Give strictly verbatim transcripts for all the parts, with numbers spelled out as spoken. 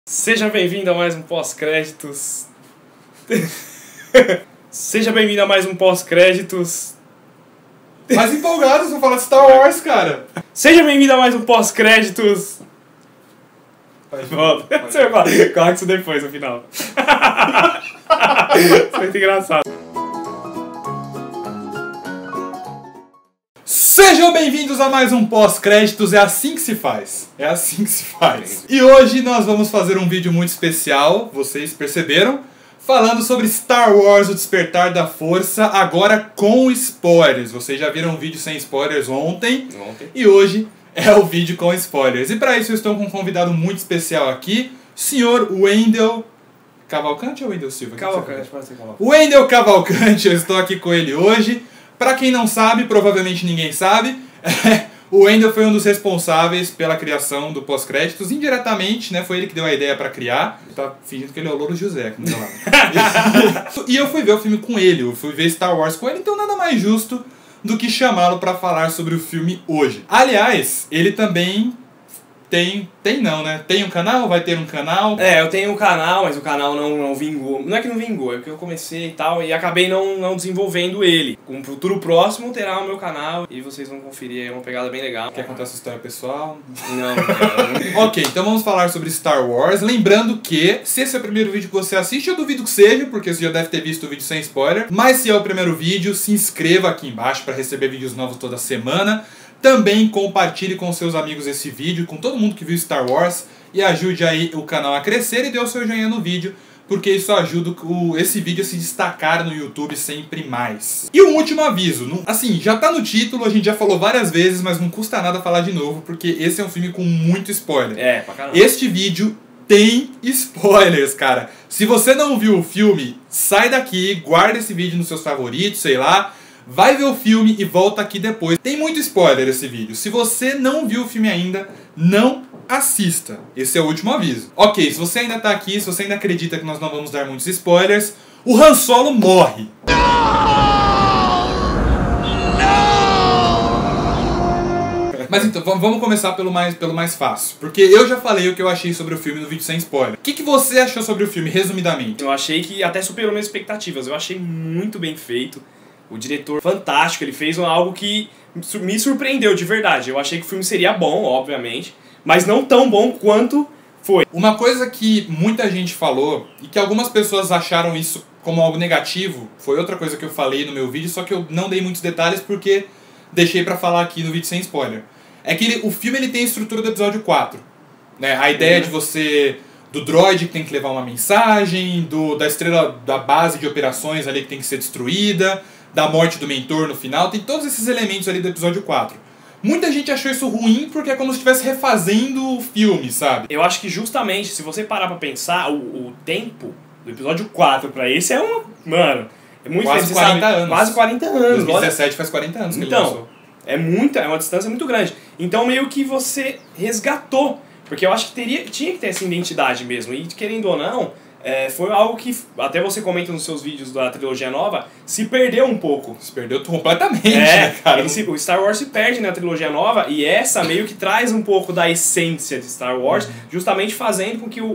Seja bem-vindo a mais um pós-créditos. Seja bem-vindo a mais um pós-créditos. Mais empolgados pra falar de Star Wars, cara. Seja bem-vindo a mais um pós-créditos. Volta. Você vai falar, coloca isso depois no final. Isso é muito engraçado. Sejam bem-vindos a mais um pós-créditos, é assim que se faz. É assim que se faz. E hoje nós vamos fazer um vídeo muito especial, vocês perceberam, falando sobre Star Wars, o Despertar da Força, agora com spoilers. Vocês já viram um vídeo sem spoilers ontem, Ontem. e hoje é o vídeo com spoilers. E para isso eu estou com um convidado muito especial aqui, o senhor Wendel Cavalcante ou Wendel Silva? Cavalcante, pode ser Cavalcante. Wendel Cavalcante, eu estou aqui com ele hoje. Pra quem não sabe, provavelmente ninguém sabe, o Wendel foi um dos responsáveis pela criação do pós-créditos, indiretamente, né? Foi ele que deu a ideia pra criar. Ele tá fingindo que ele é o Louro José aqui no meu lado. E eu fui ver o filme com ele, eu fui ver Star Wars com ele, então nada mais justo do que chamá-lo pra falar sobre o filme hoje. Aliás, ele também tem... Tem não, né? Tem um canal? Vai ter um canal? É, eu tenho um canal, mas o canal não, não vingou. Não é que não vingou, é que eu comecei e tal, e acabei não, não desenvolvendo ele. Com o futuro próximo terá o meu canal e vocês vão conferir, é uma pegada bem legal. Quer contar sua história pessoal? Não, não quero. Ok, então vamos falar sobre Star Wars. Lembrando que, se esse é o primeiro vídeo que você assiste, eu duvido que seja, porque você já deve ter visto o vídeo sem spoiler. Mas se é o primeiro vídeo, se inscreva aqui embaixo para receber vídeos novos toda semana. Também compartilhe com seus amigos esse vídeo, com todo mundo que viu Star Wars, e ajude aí o canal a crescer e dê o seu joinha no vídeo, porque isso ajuda o, esse vídeo a se destacar no YouTube sempre mais. E um último aviso, não, assim, já tá no título, a gente já falou várias vezes, mas não custa nada falar de novo, porque esse é um filme com muito spoiler. É, pra caramba. Este vídeo tem spoilers, cara. Se você não viu o filme, sai daqui, guarda esse vídeo nos seus favoritos, sei lá. Vai ver o filme e volta aqui depois. Tem muito spoiler esse vídeo. Se você não viu o filme ainda, não assista. Esse é o último aviso. Ok, se você ainda tá aqui, se você ainda acredita que nós não vamos dar muitos spoilers, o Han Solo morre. Mas então, vamos começar pelo mais, pelo mais fácil. Porque eu já falei o que eu achei sobre o filme no vídeo sem spoiler. O que, que você achou sobre o filme, resumidamente? Eu achei que até superou minhas expectativas. Eu achei muito bem feito. O diretor fantástico, ele fez algo que me surpreendeu de verdade. Eu achei que o filme seria bom, obviamente, mas não tão bom quanto foi. Uma coisa que muita gente falou, e que algumas pessoas acharam isso como algo negativo, foi outra coisa que eu falei no meu vídeo, só que eu não dei muitos detalhes porque deixei pra falar aqui no vídeo sem spoiler. É que ele, o filme ele tem a estrutura do episódio quatro. Né? A ideia uhum. de você... do droid que tem que levar uma mensagem, do, da estrela da base de operações ali que tem que ser destruída, da morte do mentor no final, tem todos esses elementos ali do episódio quatro. Muita gente achou isso ruim porque é como se estivesse refazendo o filme, sabe? Eu acho que justamente, se você parar pra pensar, o, o tempo do episódio quatro pra esse é um... Mano, é muito... Quase quarenta sabe, anos. Quase quarenta anos. dois mil e dezessete faz quarenta anos que então, ele lançou. É muita, é uma distância muito grande. Então meio que você resgatou, porque eu acho que teria, tinha que ter essa identidade mesmo, e querendo ou não... É, foi algo que, até você comenta nos seus vídeos da trilogia nova, se perdeu um pouco. Se perdeu completamente, é, né, cara? Ele se, o Star Wars se perde na trilogia nova, e essa meio que traz um pouco da essência de Star Wars, uhum. justamente fazendo com que o, o,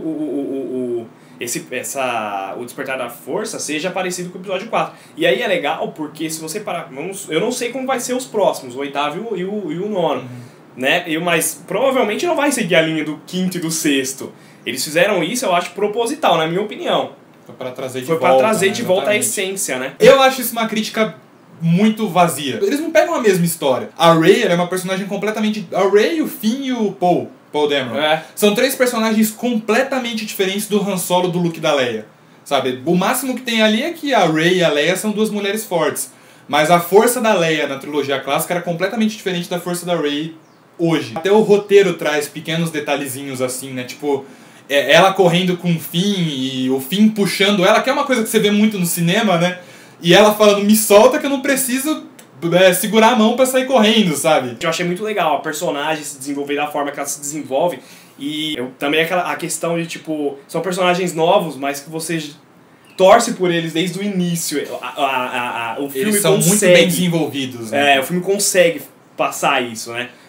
o, o, esse, essa, o Despertar da Força seja parecido com o episódio quatro. E aí é legal, porque se você parar... Vamos, eu não sei como vai ser os próximos, o oitavo e o, e o nono. Uhum. Né? Eu, mas provavelmente não vai seguir a linha do quinto e do sexto. Eles fizeram isso, eu acho, proposital, na minha opinião. Foi pra trazer de Foi volta. Foi pra trazer né? de volta Exatamente. a essência, né? Eu acho isso uma crítica muito vazia. Eles não pegam a mesma história. A Rey ela é uma personagem completamente... A Rey, o Finn e o Poe, Paul Dameron. É. São três personagens completamente diferentes do Han Solo, do Luke e da Leia. Sabe? O máximo que tem ali é que a Rey e a Leia são duas mulheres fortes. Mas a força da Leia na trilogia clássica era completamente diferente da força da Rey hoje. Até o roteiro traz pequenos detalhezinhos assim, né? Tipo... ela correndo com o Finn e o Finn puxando ela, que é uma coisa que você vê muito no cinema, né? E ela falando, me solta que eu não preciso é, segurar a mão pra sair correndo, sabe? Eu achei muito legal a personagem se desenvolver da forma que ela se desenvolve. E eu, também aquela, a questão de, tipo, são personagens novos, mas que você torce por eles desde o início. A, a, a, a, o filme eles são consegue, muito bem desenvolvidos, né? É, o filme consegue passar isso, né?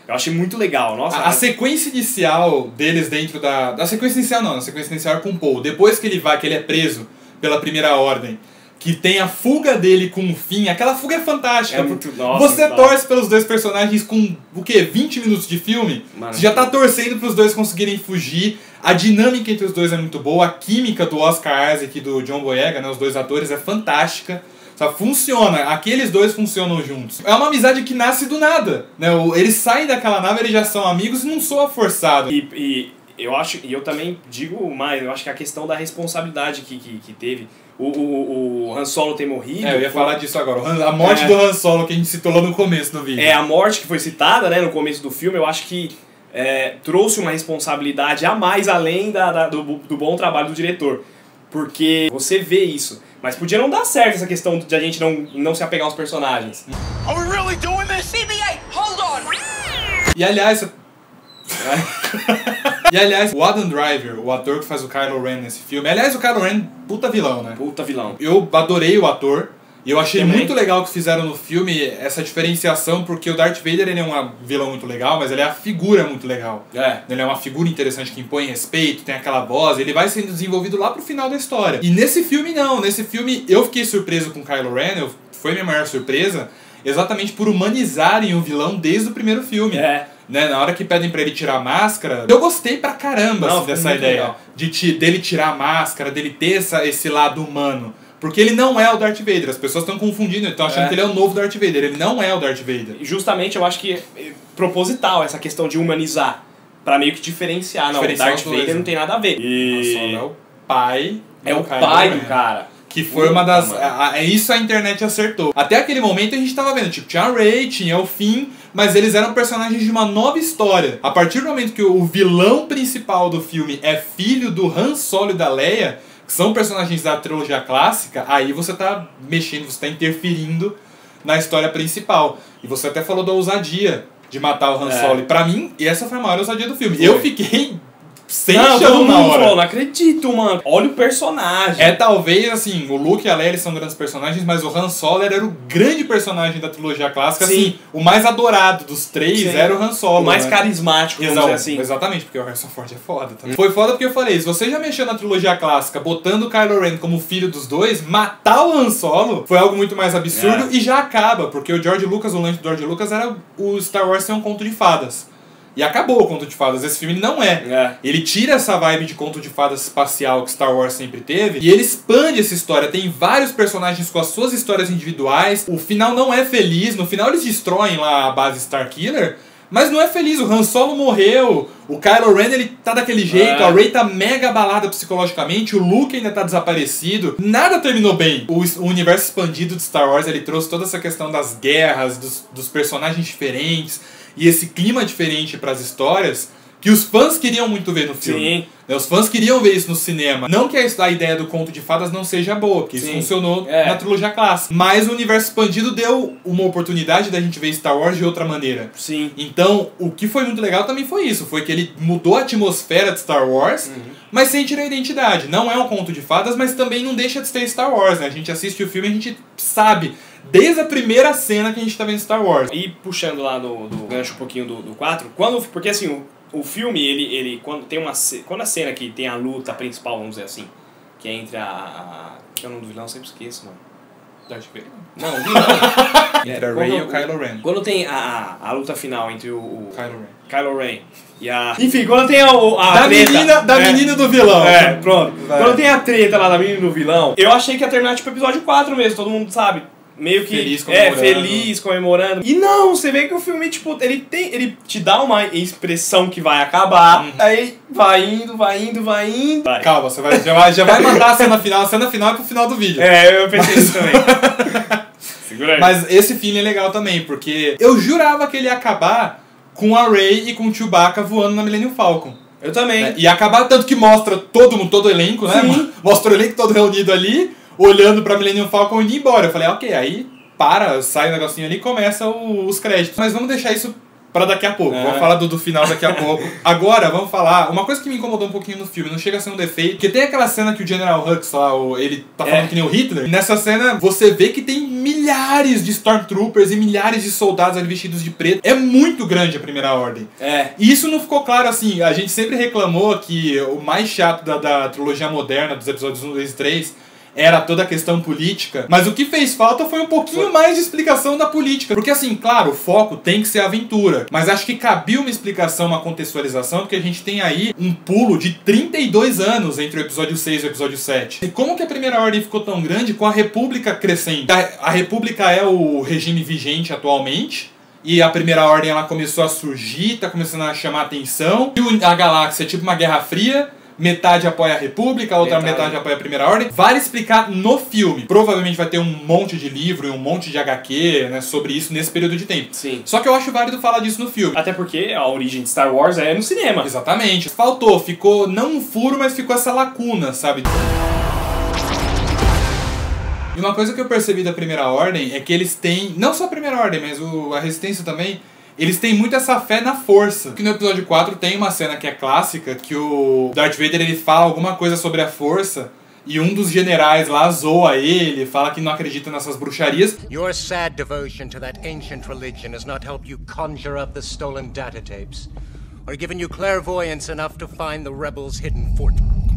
Eu achei muito legal, nossa. A, a sequência inicial deles dentro da... A sequência inicial não, a sequência inicial é com o Paul. Depois que ele vai, que ele é preso pela Primeira Ordem, que tem a fuga dele com o Finn, aquela fuga é fantástica. É muito, nossa, você torce pelos dois personagens com, o quê? vinte minutos de filme? Mano, você já tá torcendo pros dois conseguirem fugir. A dinâmica entre os dois é muito boa. A química do Oscar Isaac e do John Boyega, né, os dois atores, é fantástica. Só funciona, aqueles dois funcionam juntos. É uma amizade que nasce do nada, né? Eles saem daquela nave, eles já são amigos e não soa forçado. E, e eu acho, e eu também digo mais, eu acho que a questão da responsabilidade que, que, que teve, o, o, o Han Solo ter morrido... É, eu ia foi... falar disso agora, a morte é, do Han Solo que a gente citou lá no começo do vídeo. É, a morte que foi citada, né, no começo do filme, eu acho que é, trouxe uma responsabilidade a mais além da, da, do, do bom trabalho do diretor. Porque você vê isso. Mas podia não dar certo essa questão de a gente não, não se apegar aos personagens. Are we really doing this? B B eight, hold on! E aliás... e aliás, o Adam Driver, o ator que faz o Kylo Ren nesse filme... Aliás, o Kylo Ren, puta vilão, né? Puta vilão. Eu adorei o ator. E eu achei Também. muito legal que fizeram no filme essa diferenciação, porque o Darth Vader ele é um vilão muito legal, mas ele é a figura muito legal. É. Ele é uma figura interessante que impõe respeito, tem aquela voz, ele vai sendo desenvolvido lá pro final da história. E nesse filme não, nesse filme eu fiquei surpreso com Kylo Ren, eu, foi minha maior surpresa, exatamente por humanizarem o vilão desde o primeiro filme. É. Né, na hora que pedem pra ele tirar a máscara, eu gostei pra caramba Não, assim, dessa ideia. De ti, dele tirar a máscara, dele ter essa, esse lado humano. Porque ele não é o Darth Vader, as pessoas estão confundindo, estão achando é. que ele é o novo Darth Vader, ele não é o Darth Vader. Justamente eu acho que é proposital essa questão de humanizar, pra meio que diferenciar, não, Diferenciar o Darth os dois, Vader né? não tem nada a ver. E... Solo é o pai. É o Kylo pai Ren, do cara. Que foi uma das... Puta, A, a, isso a internet acertou. Até aquele momento a gente tava vendo, tipo, tinha a Rey, tinha o Finn, mas eles eram personagens de uma nova história. A partir do momento que o vilão principal do filme é filho do Han Solo e da Leia, que são personagens da trilogia clássica, aí você tá mexendo, você tá interferindo na história principal. E você até falou da ousadia de matar o Han É. Solo. E pra mim, essa foi a maior ousadia do filme. Foi. Eu fiquei sem Não, chão todo na mundo hora. falou, não acredito, mano. Olha o personagem. É talvez, assim, o Luke e a Leia eles são grandes personagens, mas o Han Solo era o grande personagem da trilogia clássica, Sim. assim, o mais adorado dos três Sim. era o Han Solo. O mais né? carismático, vamos Exato, dizer assim. Exatamente, porque o Harrison Ford é foda também. Foi foda porque eu falei, se você já mexeu na trilogia clássica botando o Kylo Ren como filho dos dois, matar o Han Solo foi algo muito mais absurdo É. e já acaba, porque o George Lucas, o lance do George Lucas era o Star Wars ser um conto de fadas. E acabou o conto de fadas, esse filme não é. É. Ele tira essa vibe de conto de fadas espacial que Star Wars sempre teve e ele expande essa história. Tem vários personagens com as suas histórias individuais. O final não é feliz, no final eles destroem lá a base Starkiller, mas não é feliz. O Han Solo morreu, o Kylo Ren ele tá daquele jeito, É. a Rey tá mega abalada psicologicamente, o Luke ainda tá desaparecido. Nada terminou bem. O, o universo expandido de Star Wars ele trouxe toda essa questão das guerras, dos, dos personagens diferentes e esse clima diferente para as histórias que os fãs queriam muito ver no filme. Sim. Né, os fãs queriam ver isso no cinema. Não que a, a ideia do conto de fadas não seja boa, porque isso Sim. funcionou É. na trilogia clássica. Mas o universo expandido deu uma oportunidade da gente ver Star Wars de outra maneira. Sim. Então, o que foi muito legal também foi isso. Foi que ele mudou a atmosfera de Star Wars, Uhum. mas sem tirar a identidade. Não é um conto de fadas, mas também não deixa de ser Star Wars, né? A gente assiste o filme e a gente sabe, desde a primeira cena que a gente tá vendo Star Wars. E puxando lá do, do gancho um pouquinho do, do quatro, quando, porque assim, o, o filme, ele, ele quando tem uma ce- quando a cena que tem a luta principal, vamos dizer assim, que é entre a... a que é o nome do vilão, eu sempre esqueço, mano. Darth Vader. Não, o vilão. Entre a quando- Rey e o Kylo Ren. Quando tem a, a, a luta final entre o, o Kylo Ren. Kylo Ren e a... Enfim, quando tem a, a Da treta... menina, da é, menina do vilão. É, pronto. Vai. Quando tem a treta lá da menina do vilão, eu achei que ia terminar tipo episódio quatro mesmo, todo mundo sabe. Meio que Feliz é comemorando. feliz, comemorando. E não, você vê que o filme, tipo, ele tem. Ele te dá uma expressão que vai acabar. Uhum. Aí vai indo, vai indo, vai indo. Vai. Calma, você vai, já, vai, já vai mandar a cena final. A cena final é pro final do vídeo. É, eu pensei nisso também. Segura aí. Mas esse filme é legal também, porque eu jurava que ele ia acabar com a Rey e com o Chewbacca voando na Millennium Falcon. Eu também. Né? E acabar tanto que mostra todo mundo, todo o elenco, né? Sim. Mostra o elenco todo reunido ali, olhando pra Millennium Falcon e indo embora. Eu falei, ok, aí para, sai o negocinho ali e começa o- os créditos. Mas vamos deixar isso pra daqui a pouco. É. Vamos falar do, do final daqui a pouco. Agora, vamos falar... Uma coisa que me incomodou um pouquinho no filme, não chega a ser um defeito, porque tem aquela cena que o General Hux lá, ele tá falando é. que nem o Hitler. E nessa cena, você vê que tem milhares de Stormtroopers e milhares de soldados ali vestidos de preto. É muito grande a Primeira Ordem. É. E isso não ficou claro assim. A gente sempre reclamou que o mais chato da, da trilogia moderna, dos episódios um, dois e três... era toda a questão política, mas o que fez falta foi um pouquinho mais de explicação da política. Porque assim, claro, o foco tem que ser a aventura, mas acho que cabia uma explicação, uma contextualização, porque a gente tem aí um pulo de trinta e dois anos entre o episódio seis e o episódio sete. E como que a Primeira Ordem ficou tão grande com a República crescente? A, a República é o regime vigente atualmente, e a Primeira Ordem ela começou a surgir, tá começando a chamar a atenção, e a galáxia é tipo uma Guerra Fria. Metade apoia a República, a outra metade. metade apoia a Primeira Ordem. Vale explicar no filme. Provavelmente vai ter um monte de livro e um monte de agá quê, né, sobre isso nesse período de tempo. Sim. Só que eu acho válido falar disso no filme. Até porque a origem de Star Wars é no cinema. Exatamente. Faltou, ficou não um furo, mas ficou essa lacuna, sabe? E uma coisa que eu percebi da Primeira Ordem é que eles têm, não só a Primeira Ordem, mas o, a Resistência também... Eles têm muito essa fé na força. Que no episódio quatro tem uma cena que é clássica, que o Darth Vader ele fala alguma coisa sobre a força, e um dos generais lá zoa ele, fala que não acredita nessas bruxarias. Your sad devotion to that ancient religion has not helped you conjure up the stolen data tapes, or given you clairvoyance enough to find the rebels' hidden fort.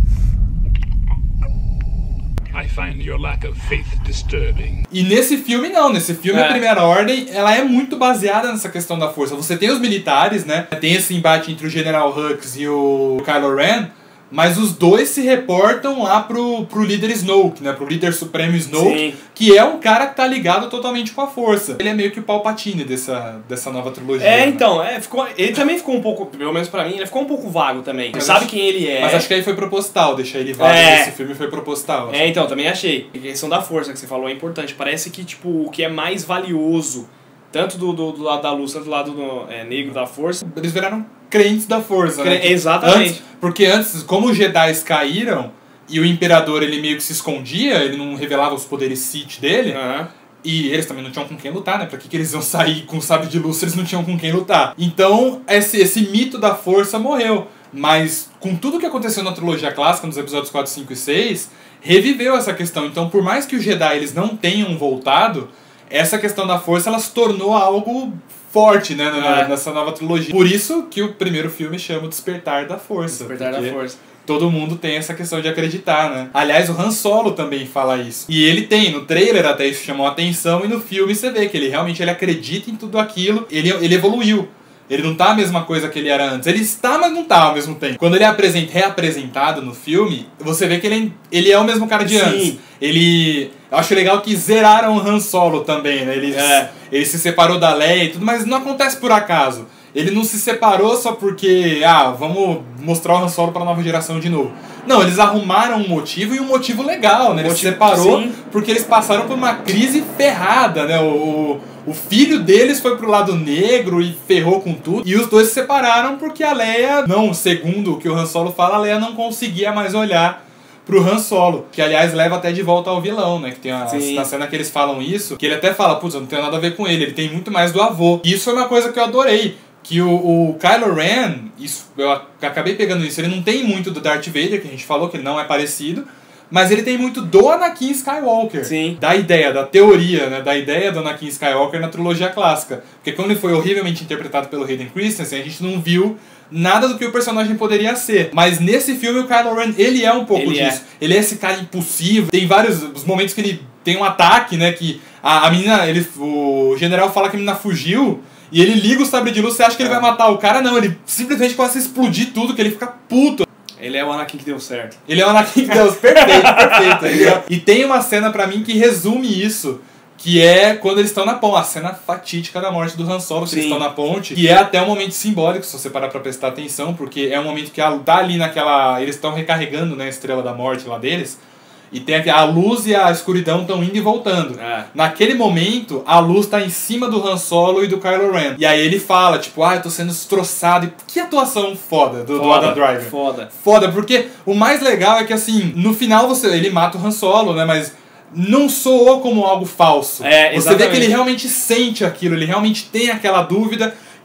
I find your lack of faith disturbing. E nesse filme não, nesse filme é. a Primeira Ordem, ela é muito baseada nessa questão da força. Você tem os militares, né? Tem esse embate entre o General Hux e o Kylo Ren, mas os dois se reportam lá pro, pro líder Snoke, né? Pro líder supremo Snoke, Sim. que é um cara que tá ligado totalmente com a força. Ele é meio que o Palpatine dessa, dessa nova trilogia. É, né? então, é, ficou, ele também ficou um pouco, pelo menos pra mim, ele ficou um pouco vago também. Você sabe quem ele é. Mas acho que aí foi proposital, deixar ele vago é. nesse filme foi proposital. É, então, também achei. A questão da força que você falou é importante. Parece que, tipo, o que é mais valioso, tanto do, do, do lado da luz, tanto do lado do, é, negro da força... Eles viraram crentes da força, né? Exatamente. Antes, porque antes, como os Jedi caíram e o Imperador ele meio que se escondia, ele não revelava os poderes Sith dele, uhum. e eles também não tinham com quem lutar, né? Pra que, que eles iam sair com o sabre de luz se eles não tinham com quem lutar? Então, esse, esse mito da força morreu. Mas, com tudo que aconteceu na trilogia clássica, nos episódios quatro, cinco e seis, reviveu essa questão. Então, por mais que os Jedi eles não tenham voltado, essa questão da força ela se tornou algo forte, né, na, é. nessa nova trilogia. Por isso que o primeiro filme chama Despertar da Força. Despertar da Força. Todo mundo tem essa questão de acreditar, né? Aliás, o Han Solo também fala isso. E ele tem, no trailer até isso chamou a atenção, e no filme você vê que ele realmente ele acredita em tudo aquilo, ele, ele evoluiu. Ele não tá a mesma coisa que ele era antes. Ele está, mas não tá ao mesmo tempo. Quando ele é apresent, reapresentado no filme, você vê que ele, ele é o mesmo cara de Sim. antes. Ele... Eu acho legal que zeraram o Han Solo também, né? Ele, é. ele se separou da Leia e tudo, mas não acontece por acaso. Ele não se separou só porque, ah, vamos mostrar o Han Solo pra nova geração de novo. Não, eles arrumaram um motivo e um motivo legal, né? Ele se separou sim. porque eles passaram por uma crise ferrada, né? O, o filho deles foi pro lado negro e ferrou com tudo. E os dois se separaram porque a Leia, não, segundo o que o Han Solo fala, a Leia não conseguia mais olhar pro Han Solo, que aliás leva até de volta ao vilão, né? Que tem uma, na cena que eles falam isso, que ele até fala, putz, eu não tenho nada a ver com ele, ele tem muito mais do avô. E isso foi uma coisa que eu adorei. Que o, o Kylo Ren, isso, eu acabei pegando isso, ele não tem muito do Darth Vader, que a gente falou que ele não é parecido, mas ele tem muito do Anakin Skywalker. Sim. Da ideia, da teoria, né? Da ideia do Anakin Skywalker na trilogia clássica. Porque como ele foi horrivelmente interpretado pelo Hayden Christensen, a gente não viu nada do que o personagem poderia ser. Mas nesse filme o Kylo Ren, ele é um pouco ele disso. É. Ele é esse cara impulsivo. Tem vários os momentos que ele tem um ataque, né? Que a, a menina, ele, o general fala que a menina fugiu, e ele liga o sabre de luz, você acha que ele vai matar o cara? Não, ele simplesmente começa a explodir tudo, que ele fica puto. Ele é o Anakin que deu certo. Ele é o Anakin que deu certo. Perfeito, perfeito. E tem uma cena pra mim que resume isso, que é quando eles estão na ponte. A cena fatídica da morte do Han Solo, que eles estão na ponte. E é até um momento simbólico, se você parar pra prestar atenção, porque é um momento que tá ali naquela... Eles estão recarregando, né, a Estrela da Morte lá deles. E tem aqui, a luz e a escuridão estão indo e voltando. É. Naquele momento, a luz tá em cima do Han Solo e do Kylo Ren. E aí ele fala, tipo, ah, eu tô sendo destroçado. E que atuação foda do, foda, do Adam Driver. Foda. Foda, porque o mais legal é que, assim, no final você ele mata o Han Solo, né, mas não soou como algo falso. É, você vê que ele realmente sente aquilo, ele realmente tem aquela dúvida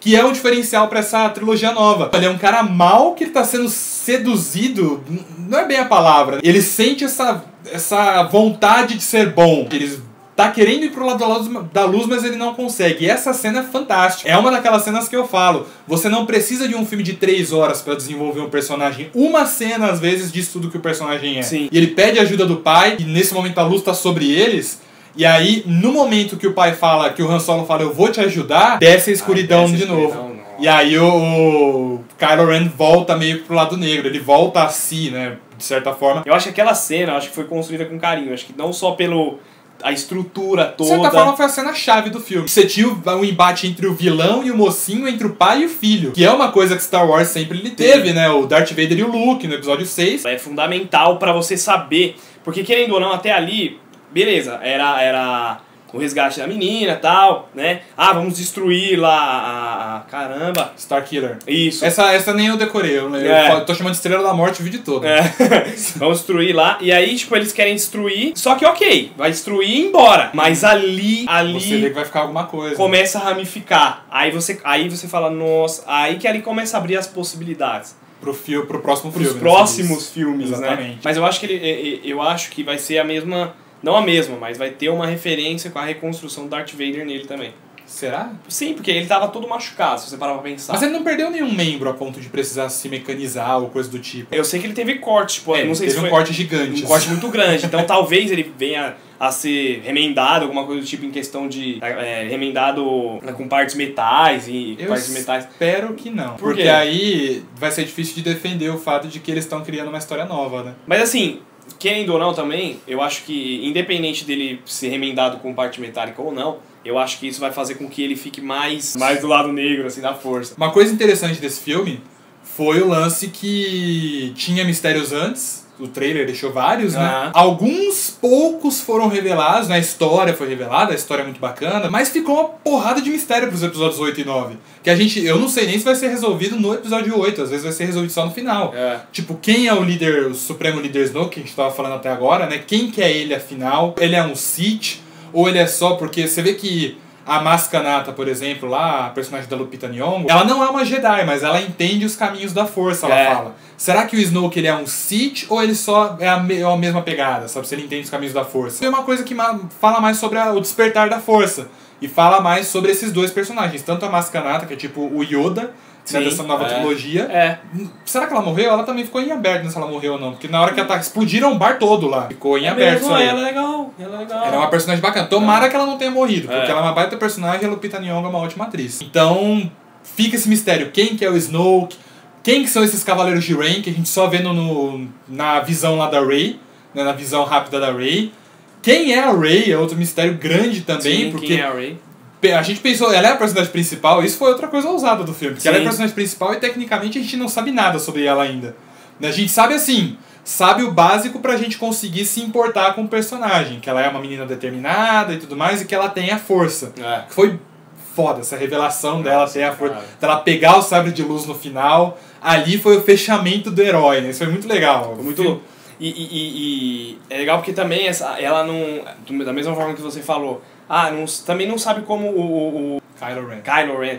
que é o diferencial pra essa trilogia nova. Ele é um cara mau que ele tá sendo seduzido, não é bem a palavra, ele sente essa, essa vontade de ser bom. Ele tá querendo ir pro lado da luz, da luz, mas ele não consegue. E essa cena é fantástica. É uma daquelas cenas que eu falo. Você não precisa de um filme de três horas pra desenvolver um personagem. Uma cena, às vezes, diz tudo que o personagem é. Sim. E ele pede ajuda do pai, e nesse momento a luz tá sobre eles. E aí, no momento que o pai fala, que o Han Solo fala, eu vou te ajudar, desce a escuridão ah, desce de a escuridão, novo. nossa. E aí o, o Kylo Ren volta meio pro lado negro. Ele volta a si, né? De certa forma. Eu acho que aquela cena, eu acho que foi construída com carinho. Eu acho que não só pelo... a estrutura toda. De certa forma foi a cena-chave do filme. Você tinha um embate entre o vilão e o mocinho, entre o pai e o filho. Que é uma coisa que Star Wars sempre lhe teve, né? O Darth Vader e o Luke no episódio seis. É fundamental pra você saber. Porque querendo ou não, até ali, beleza, era... era... o resgate da menina e tal, né? Ah, vamos destruir lá a... a caramba. Starkiller. Isso. Essa, essa nem eu decorei, eu, É. eu tô chamando de Estrela da Morte o vídeo todo. É. Vamos destruir lá. E aí, tipo, eles querem destruir. Só que, ok, vai destruir e ir embora. Mas ali, ali... Você vê que vai ficar alguma coisa. começa a ramificar. Aí você, aí você fala, nossa... Aí que ali começa a abrir as possibilidades. Pro, fio, pro próximo Pros filme. próximos filmes, Exatamente. né? Mas eu acho que ele... Eu acho que vai ser a mesma... Não a mesma, mas vai ter uma referência com a reconstrução do Darth Vader nele também. Será? Sim, porque ele tava todo machucado, se você parar pra pensar. Mas ele não perdeu nenhum membro a ponto de precisar se mecanizar ou coisa do tipo. Eu sei que ele teve corte, tipo, É, não sei teve se um foi corte gigante. um assim. corte muito grande. Então talvez ele venha a ser remendado, alguma coisa do tipo em questão de é, remendado né, com partes metais e Eu partes metais. espero que não. Por porque quê? aí vai ser difícil de defender o fato de que eles estão criando uma história nova, né? Mas assim, querendo ou não também, eu acho que independente dele ser remendado com parte metálica ou não, eu acho que isso vai fazer com que ele fique mais, mais do lado negro, assim, da força. Uma coisa interessante desse filme foi o lance que tinha mistérios antes. O trailer deixou vários, né? Ah. Alguns poucos foram revelados, né? A história foi revelada, a história é muito bacana, mas ficou uma porrada de mistério pros episódios oito e nove. Que a gente, eu não sei nem se vai ser resolvido no episódio oito, às vezes vai ser resolvido só no final. É. Tipo, quem é o líder, o supremo líder Snoke, que a gente tava falando até agora, né? Quem que é ele afinal? Ele é um Sith? Ou ele é só porque você vê que a Maskanata, por exemplo, lá, a personagem da Lupita Nyong'o, ela não é uma Jedi, mas ela entende os caminhos da força, ela É. fala. Será que o Snoke ele é um Sith ou ele só é a, me- é a mesma pegada, sabe? Se ele entende os caminhos da força. É uma coisa que ma- fala mais sobre a- o despertar da força. E fala mais sobre esses dois personagens. Tanto a Maskanata, que é tipo o Yoda, né, Sim, dessa nova é. trilogia. É. Será que ela morreu? Ela também ficou em aberto, né, se ela morreu ou não. Porque na hora que ela tá, explodiram o bar todo lá. Ficou em aberto mesmo, isso aí. ela é legal, ela é legal. Ela é uma personagem bacana. Tomara que ela não tenha morrido, porque É. ela é uma baita personagem e a Lupita Nyong'o é uma ótima atriz. Então, fica esse mistério. Quem que é o Snoke? Quem que são esses Cavaleiros de Rain, que a gente só vê no, no- na visão lá da Rey, né, na visão rápida da Rey. Quem é a Rey é outro mistério grande também, Sim, porque quem é a Rey? a gente pensou, ela é a personagem principal, isso foi outra coisa ousada do filme, porque Sim. ela é a personagem principal e tecnicamente a gente não sabe nada sobre ela ainda. Né, a gente sabe assim, sabe o básico pra gente conseguir se importar com o personagem, que ela é uma menina determinada e tudo mais, e que ela tem a força. É. Foi foda essa revelação dela Nossa, ter a força, cara. dela pegar o sabre de luz no final. Ali foi o fechamento do herói, né? Isso foi muito legal. Foi muito louco. E, e, e, e é legal porque também essa, ela não. Da mesma forma que você falou, ah, não, também não sabe como o, o, o Kylo Ren. Kylo Ren,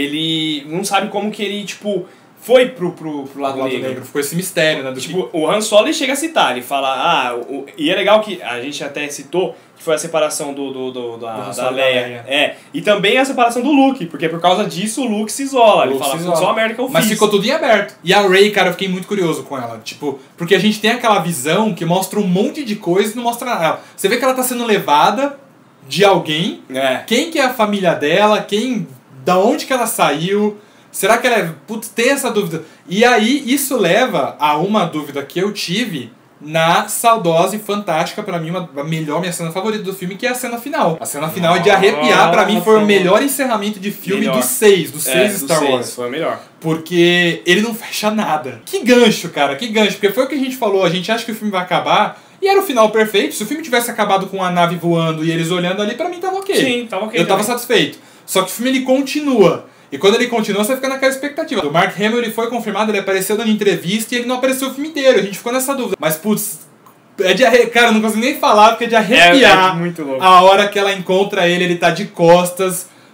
ele não sabe como que ele, tipo, foi pro, pro, pro lado, Do lado negro. negro. Ficou esse mistério, né? Do Tipo, o Han Solo ele chega a citar, ele fala, ah, o, e é legal que a gente até citou que foi a separação do, do, do, da, Do Han da Solo e da Leia. Leia. É, e também a separação do Luke, porque por causa disso o Luke se isola. Ele Luke fala, se isola. só a merda que eu Mas fiz. ficou tudo em aberto. E a Rey, cara, eu fiquei muito curioso com ela. Tipo, porque a gente tem aquela visão que mostra um monte de coisa e não mostra nada. Você vê que ela tá sendo levada de alguém. É. Quem que é a família dela? Quem... Da onde que ela saiu? Será que ela é... Putz, tem essa dúvida. E aí, isso leva a uma dúvida que eu tive na saudosa e fantástica, pra mim, uma, a melhor, minha cena favorita do filme, que é a cena final. A cena final é de arrepiar, pra mim, foi o melhor encerramento de filme Melhor. dos seis, dos É, seis do Star seis, Wars. foi o melhor. Porque ele não fecha nada. Que gancho, cara, que gancho. Porque foi o que a gente falou, a gente acha que o filme vai acabar, e era o final perfeito. Se o filme tivesse acabado com a nave voando e eles olhando ali, pra mim tava ok. Sim, tava ok Eu tava também. satisfeito. Só que o filme ele continua. E quando ele continua, você fica naquela expectativa. O Mark Hamill ele foi confirmado, ele apareceu dando entrevista e ele não apareceu o filme inteiro. A gente ficou nessa dúvida. Mas, putz, é de arre... cara, eu não consigo nem falar porque é de arrepiar. É, é muito louco. A hora que ela encontra ele, ele tá de costas,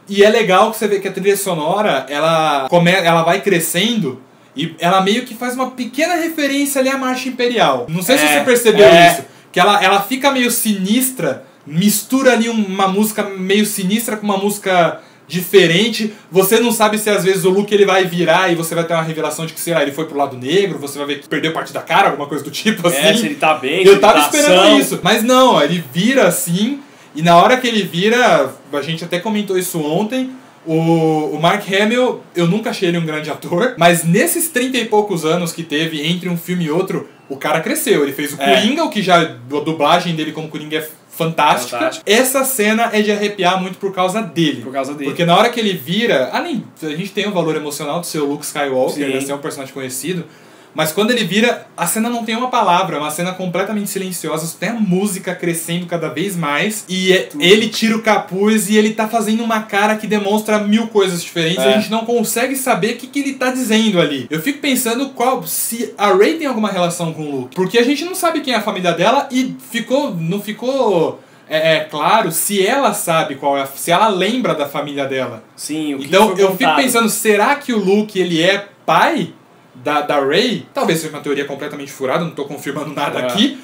E é legal que você vê que a trilha sonora, ela, come, ela vai crescendo e ela meio que faz uma pequena referência ali à Marcha Imperial. Não sei é, se você percebeu é. isso. Que ela, ela fica meio sinistra, mistura ali uma música meio sinistra com uma música diferente. Você não sabe se às vezes o Luke ele vai virar e você vai ter uma revelação de que, sei lá, ele foi pro lado negro, você vai ver que perdeu parte da cara, alguma coisa do tipo assim. É, se ele tá bem, eu se tava ele tá esperando ação. isso. Mas não, ele vira assim, e na hora que ele vira, a gente até comentou isso ontem, o, o Mark Hamill, eu nunca achei ele um grande ator, mas nesses trinta e poucos anos que teve entre um filme e outro, o cara cresceu. Ele fez o É. Coringa, o que já, a dublagem dele como Coringa é fantástica. Fantástico. Essa cena é de arrepiar muito por causa dele. Por causa dele. Porque na hora que ele vira, além, a gente tem o valor emocional do seu Luke Skywalker, Sim. de ser um personagem conhecido, mas quando ele vira, a cena não tem uma palavra, é uma cena completamente silenciosa, só tem a música crescendo cada vez mais, e é, ele tira o capuz e ele tá fazendo uma cara que demonstra mil coisas diferentes, É. e a gente não consegue saber o que, que ele tá dizendo ali. Eu fico pensando qual se a Rey tem alguma relação com o Luke, porque a gente não sabe quem é a família dela e ficou, não ficou é, é claro se ela sabe qual é, a, se ela lembra da família dela. Sim, o que Então foi eu fico contado. pensando, será que o Luke ele é pai da, da Rey? Talvez seja uma teoria completamente furada, não tô confirmando nada É. aqui,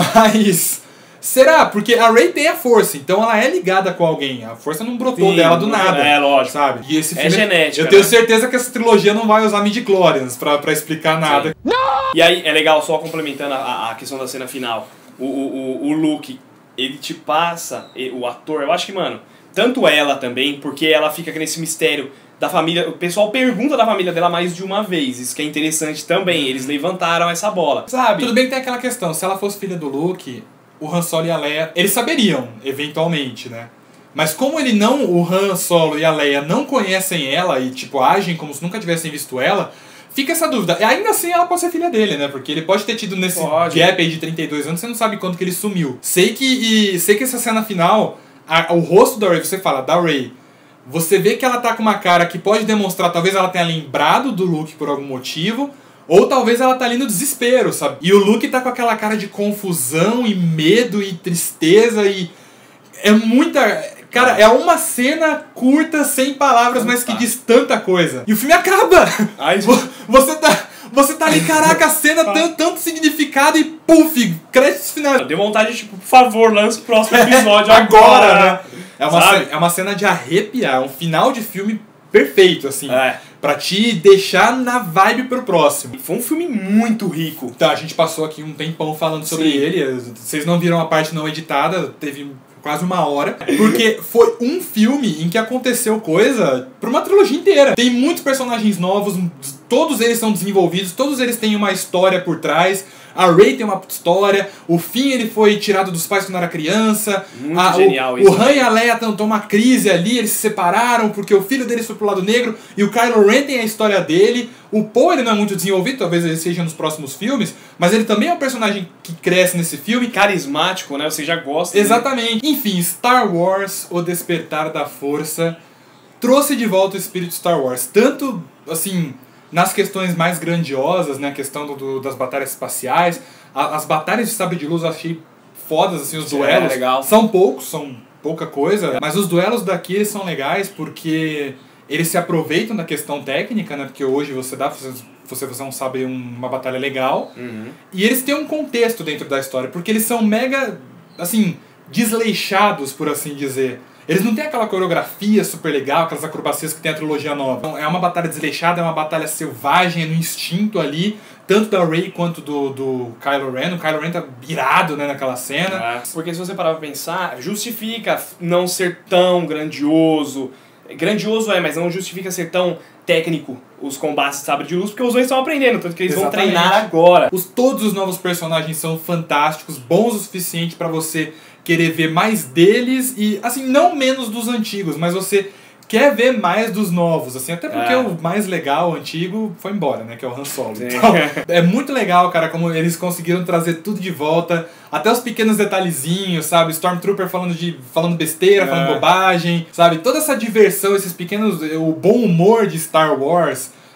mas será? Porque a Rey tem a força, então ela é ligada com alguém. A força não brotou Sim, dela do não- nada. é, lógico. Sabe? E esse É filme, genética, eu tenho né? certeza que essa trilogia não vai usar midi-chlorians pra, pra explicar nada. E aí, é legal, só complementando a, a questão da cena final, o, o, o, o Luke, ele te passa, e- o ator, eu acho que, mano, tanto ela também, porque ela fica nesse mistério da família, o pessoal pergunta da família dela mais de uma vez, isso que é interessante também, eles levantaram essa bola, sabe? Tudo bem que tem aquela questão, se ela fosse filha do Luke, o Han Solo e a Leia, eles saberiam, eventualmente, né? Mas como ele não, o Han Solo e a Leia não conhecem ela e, tipo, agem como se nunca tivessem visto ela, fica essa dúvida. E ainda assim ela pode ser filha dele, né? Porque ele pode ter tido nesse Pode. gap aí de trinta e dois anos, você não sabe quanto que ele sumiu. Sei que, e, sei que essa cena final, a- o rosto da Rey, você fala, da Rey, você vê que ela tá com uma cara que pode demonstrar, talvez ela tenha lembrado do Luke por algum motivo, ou talvez ela tá ali no desespero, sabe? E o Luke tá com aquela cara de confusão e medo e tristeza e... É muita... Cara, é uma cena curta, sem palavras, mas que diz tanta coisa. E o filme acaba! Ai, Vo- Você tá... Você tá ali, caraca, a cena tem tanto significado e puf, créditos finais. Deu vontade de, tipo, por favor, lance o próximo episódio Agora, agora, né? É uma, Sabe? cena, é uma cena de arrepiar, um final de filme perfeito, assim. É. Pra te deixar na vibe pro próximo. Foi um filme muito rico. Então, a gente passou aqui um tempão falando sobre Sim. ele. Vocês não viram a parte não editada, teve quase uma hora. Porque foi um filme em que aconteceu coisa pra uma trilogia inteira. Tem muitos personagens novos, todos eles são desenvolvidos, todos eles têm uma história por trás. A Rey tem uma história, o Finn ele foi tirado dos pais quando era criança. Muito a, genial o, isso, O Han né? e a Leia estão uma crise ali, eles se separaram porque o filho deles foi pro lado negro e o Kylo Ren tem a história dele. O Poe ele não é muito desenvolvido, talvez ele seja nos próximos filmes, mas ele também é um personagem que cresce nesse filme. Carismático, né? Você já gosta. Exatamente. Enfim, Star Wars, O Despertar da Força, trouxe de volta o espírito de Star Wars. Tanto, assim, nas questões mais grandiosas, né? A questão do, do- das batalhas espaciais. A- as batalhas de sabre de luz eu achei fodas, assim, os Sim, duelos. é legal. São poucos, são pouca coisa. Mas os duelos daqui, eles são legais porque eles se aproveitam da questão técnica, né? Porque hoje você dá... Você, você não sabe uma batalha legal. Uhum. E eles têm um contexto dentro da história, porque eles são mega, assim, desleixados, por assim dizer. Eles não têm aquela coreografia super legal, aquelas acrobacias que tem a trilogia nova. Então, é uma batalha desleixada, é uma batalha selvagem, é no instinto ali, tanto da Rey quanto do, do Kylo Ren. O Kylo Ren tá irado, né, naquela cena. É. Porque se você parar pra pensar, justifica não ser tão grandioso. Grandioso é, mas não justifica ser tão técnico os combates de sabre de luz, porque os dois estão aprendendo, tanto que eles Exatamente. vão treinar agora. Os, todos os novos personagens são fantásticos, bons o suficiente pra você querer ver mais deles e, assim, não menos dos antigos, mas você quer ver mais dos novos, assim, até porque É. o mais legal, o antigo, foi embora, né, que é o Han Solo. Sim. Então, é muito legal, cara, como eles conseguiram trazer tudo de volta, até os pequenos detalhezinhos, sabe, Stormtrooper falando, de, falando besteira, É. falando bobagem, sabe, toda essa diversão, esses pequenos, o bom humor de Star Wars,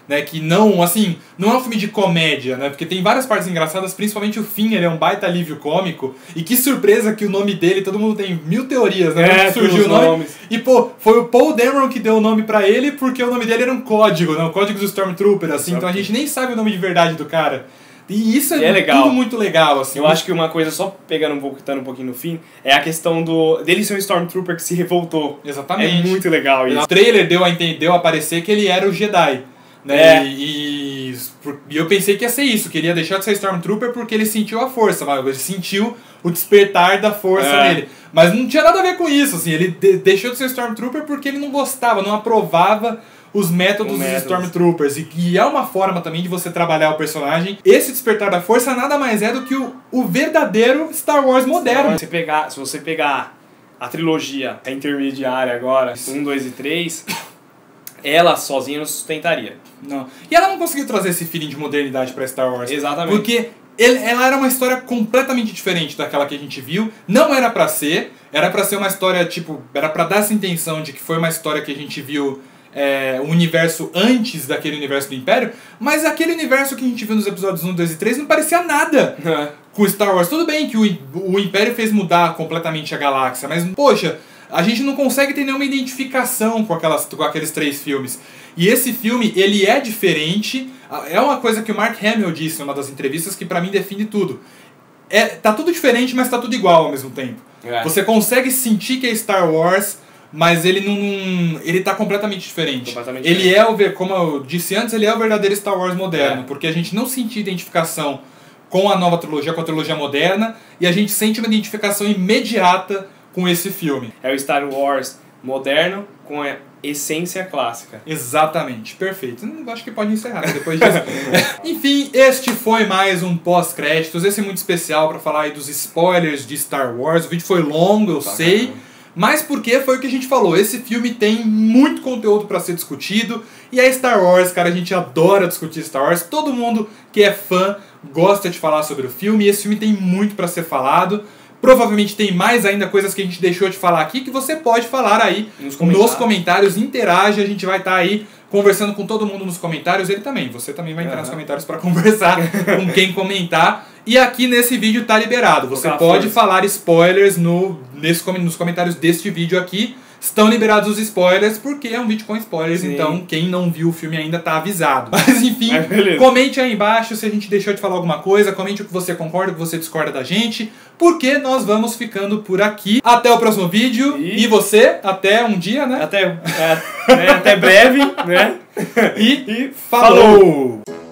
né, que não, assim, não é um filme de comédia, né, porque tem várias partes engraçadas, principalmente o fim, ele é um baita alívio cômico, e que surpresa que o nome dele, todo mundo tem mil teorias, né, é, surgiu o nome, nomes. E pô, foi o Paul Dameron que deu o nome pra ele, porque o nome dele era um código, né, o código do Stormtrooper, assim, então a gente nem sabe o nome de verdade do cara. E isso é, e é legal. tudo muito legal, assim. Eu acho que uma coisa, só pegando um pouco, um pouquinho no fim, é a questão do dele ser um Stormtrooper que se revoltou. Exatamente. É muito legal isso. O trailer deu a entender, deu a parecer que ele era o Jedi. Né? É. E, e eu pensei que ia ser isso, que ele ia deixar de ser Stormtrooper porque ele sentiu a força, mas ele sentiu o despertar da força é. nele. Mas não tinha nada a ver com isso, assim, ele de, deixou de ser Stormtrooper porque ele não gostava, não aprovava os métodos dos métodos. Stormtroopers. E, e é uma forma também de você trabalhar o personagem. Esse despertar da força nada mais é do que o, o verdadeiro Star Wars moderno. Se você pegar, se você pegar a trilogia a intermediária agora, um, dois e três... ela sozinha não sustentaria. Não. E ela não conseguiu trazer esse feeling de modernidade pra Star Wars. Exatamente. Porque ele, ela era uma história completamente diferente daquela que a gente viu. Não era pra ser. Era pra ser uma história, tipo... Era pra dar essa intenção de que foi uma história que a gente viu... É, o universo antes daquele universo do Império. Mas aquele universo que a gente viu nos episódios um, dois e três não parecia nada com Star Wars. Tudo bem que o, o Império fez mudar completamente a galáxia. Mas, poxa... A gente não consegue ter nenhuma identificação com, aquelas, com aqueles três filmes. E esse filme, ele é diferente. É uma coisa que o Mark Hamill disse numa das entrevistas que pra mim define tudo. É, tá tudo diferente, mas tá tudo igual ao mesmo tempo. É. Você consegue sentir que é Star Wars, mas ele não... Ele tá completamente diferente. Completamente ele diferente. é, o, como eu disse antes, ele é o verdadeiro Star Wars moderno. É. Porque a gente não sentia identificação com a nova trilogia, com a trilogia moderna. E a gente sente uma identificação imediata com esse filme. É o Star Wars moderno com a essência clássica. Exatamente, perfeito. Não, acho que pode encerrar né, depois disso. Enfim, este foi mais um pós-créditos. Esse é muito especial para falar aí dos spoilers de Star Wars. O vídeo foi longo, eu tá sei. Caramba. Mas porque foi o que a gente falou. Esse filme tem muito conteúdo para ser discutido. E a Star Wars, cara, a gente adora discutir Star Wars. Todo mundo que é fã gosta de falar sobre o filme. E esse filme tem muito para ser falado. Provavelmente tem mais ainda coisas que a gente deixou de falar aqui que você pode falar aí nos comentários, nos comentários interage, a gente vai estar tá aí conversando com todo mundo nos comentários, ele também, você também vai entrar uhum. nos comentários para conversar com quem comentar. E aqui nesse vídeo tá liberado, você pode força. falar spoilers no, nesse, nos comentários deste vídeo aqui. Estão liberados os spoilers, porque é um vídeo com spoilers, Sim. então quem não viu o filme ainda tá avisado. Mas enfim, é, comente aí embaixo se a gente deixou de falar alguma coisa, comente o que você concorda, o que você discorda da gente, porque nós vamos ficando por aqui. Até o próximo vídeo, e, e você, até um dia, né? Até, é, né? Até breve, né? E, e falou! falou.